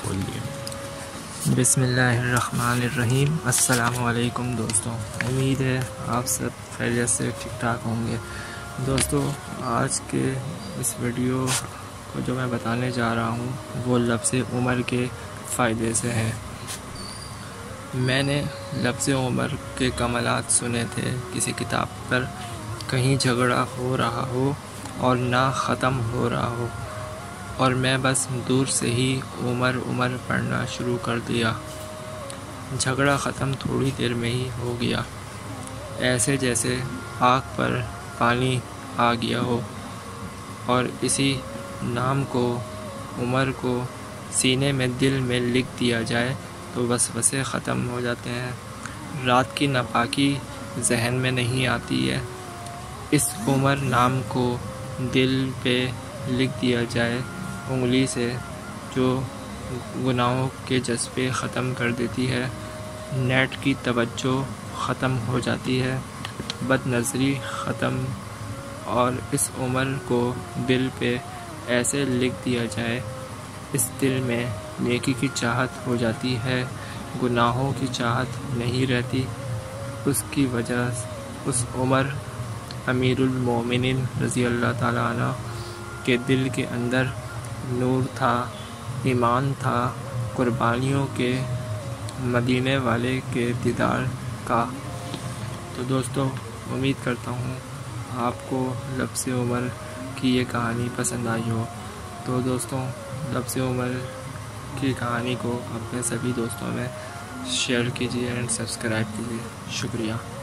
کھول دیا۔ بسم اللہ الرحمن الرحیم۔ السلام علیکم دوستوں، امید ہے آپ سب خیریت سے ٹھیک ٹھاک ہوں گے۔ دوستوں، آج کے اس ویڈیو کو جو میں بتانے جا رہا ہوں وہ لفظ عمر کے فائدے سے ہے۔ میں نے لفظ عمر کے کمالات سنے تھے کسی کتاب پر، کہیں جھگڑا ہو رہا ہو اور نہ ختم ہو رہا ہو، اور میں بس دور سے ہی عمر عمر پڑھنا شروع کر دیا۔ جھگڑا ختم تھوڑی دیر میں ہی ہو گیا، ایسے جیسے آگ پر پانی آ گیا ہو، اور اسی نام کو، عمر کو، سینے میں دل میں لکھ دیا جائے تو وسوسے ختم ہو جاتے ہیں، رات کی ناپاکی ذہن میں نہیں آتی ہے۔ اس عمر نام کو دل پہ لکھ دیا جائے انگلی سے، جو گناہوں کے جذبے ختم کر دیتی ہے، نیٹ کی توجہ ختم ہو جاتی ہے، بد نظری ختم، اور اس عمر کو دل پہ ایسے لکھ دیا جائے، اس دل میں نیکی کی چاہت ہو جاتی ہے، گناہوں کی چاہت نہیں رہتی۔ اس کی وجہ اس عمر امیر المومنین رضی اللہ تعالیٰ عنہ کے دل کے اندر نور تھا، ایمان تھا، قربانیوں کے، مدینے والے کے دیدار کا۔ تو دوستوں، امید کرتا ہوں آپ کو لفظ عمر کی یہ کہانی پسند آئی ہو۔ تو دوستوں، لفظ عمر کی کہانی کو اپنے سبھی دوستوں میں شیئر کیجیے اینڈ سبسکرائب کیجیے۔ شکریہ۔